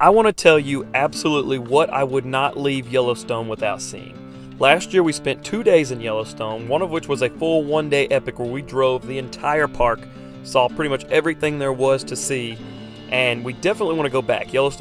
I want to tell you absolutely what I would not leave Yellowstone without seeing. Last year we spent 2 days in Yellowstone, one of which was a full one-day epic where we drove the entire park, saw pretty much everything there was to see, and we definitely want to go back. Yellowstone